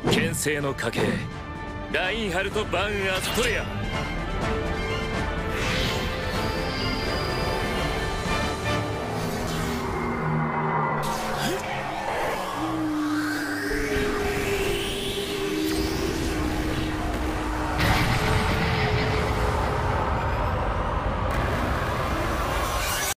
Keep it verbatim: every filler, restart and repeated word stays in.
牽制の家系ラインハルト・バン・アストレア。